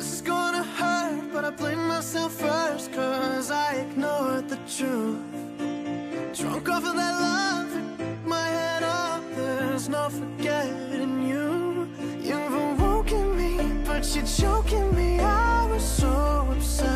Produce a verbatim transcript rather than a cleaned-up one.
This is gonna hurt, but I blame myself first, cause I ignored the truth. Drunk off of that love, my head up, there's no forgetting you. You've awoken me, but you're choking me. I was so upset.